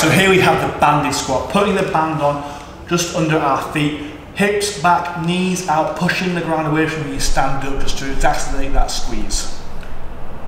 So here we have the banded squat, putting the band on just under our feet, hips back, knees out, pushing the ground away from you, stand up just to exacerbate that squeeze.